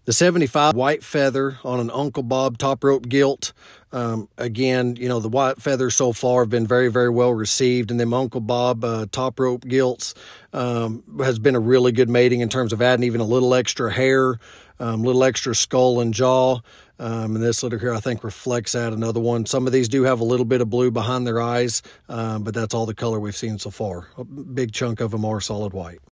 The 75 white feather on an Uncle Bob top rope gilt. Again, you know, the white feathers so far have been very, very well received, and them Uncle Bob top rope gilts has been a really good mating in terms of adding even a little extra hair, little extra skull and jaw. And this litter here, I think, reflects that. Another one. Some of these do have a little bit of blue behind their eyes, but that's all the color we've seen so far. A big chunk of them are solid white.